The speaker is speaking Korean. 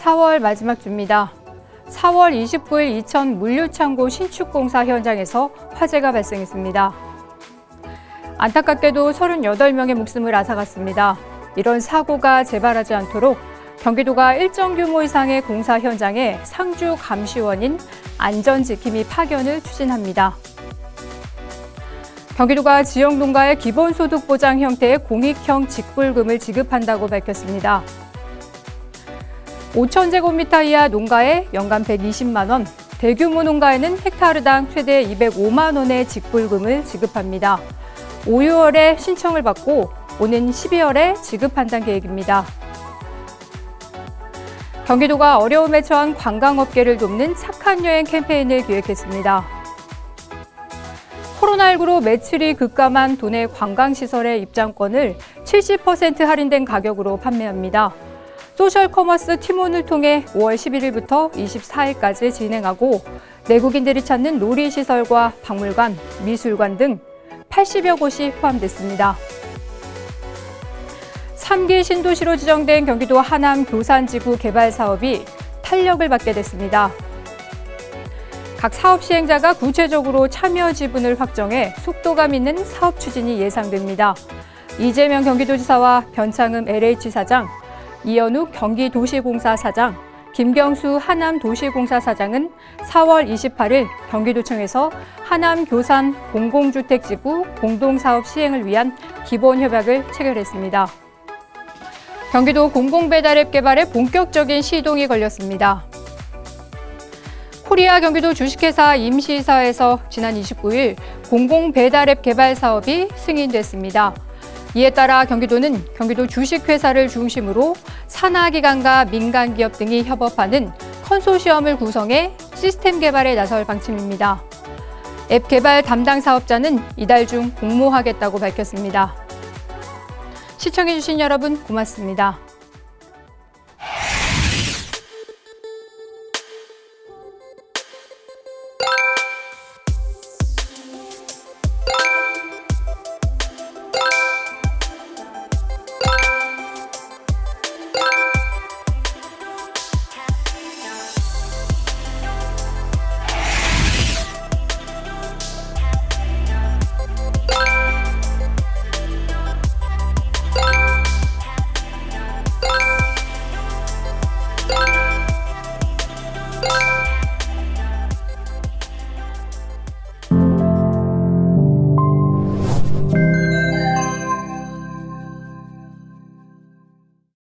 4월 마지막 주입니다. 4월 29일 이천 물류창고 신축공사 현장에서 화재가 발생했습니다. 안타깝게도 38명의 목숨을 앗아갔습니다. 이런 사고가 재발하지 않도록 경기도가 일정 규모 이상의 공사 현장에 상주 감시원인 안전지킴이 파견을 추진합니다. 경기도가 지역 농가에 기본소득 보장 형태의 공익형 직불금을 지급한다고 밝혔습니다. 5,000제곱미터 이하 농가에 연간 120만 원, 대규모 농가에는 헥타르당 최대 205만 원의 직불금을 지급합니다. 5, 6월에 신청을 받고 오는 12월에 지급한다는 계획입니다. 경기도가 어려움에 처한 관광업계를 돕는 착한 여행 캠페인을 기획했습니다. 코로나19로 매출이 급감한 도내 관광시설의 입장권을 70% 할인된 가격으로 판매합니다. 소셜커머스 팀원을 통해 5월 11일부터 24일까지 진행하고 내국인들이 찾는 놀이시설과 박물관, 미술관 등 80여 곳이 포함됐습니다. 3기 신도시로 지정된 경기도 하남 교산지구 개발 사업이 탄력을 받게 됐습니다. 각 사업 시행자가 구체적으로 참여 지분을 확정해 속도감 있는 사업 추진이 예상됩니다. 이재명 경기도지사와 변창흠 LH 사장, 이현욱 경기도시공사 사장, 김경수 하남도시공사 사장은 4월 28일 경기도청에서 하남 교산 공공주택지구 공동사업 시행을 위한 기본협약을 체결했습니다. 경기도 공공배달앱 개발에 본격적인 시동이 걸렸습니다. 코리아 경기도 주식회사 임시이사에서 지난 29일 공공배달앱 개발 사업이 승인됐습니다. 이에 따라 경기도는 경기도 주식회사를 중심으로 산하기관과 민간기업 등이 협업하는 컨소시엄을 구성해 시스템 개발에 나설 방침입니다. 앱 개발 담당 사업자는 이달 중 공모하겠다고 밝혔습니다. 시청해주신 여러분 고맙습니다.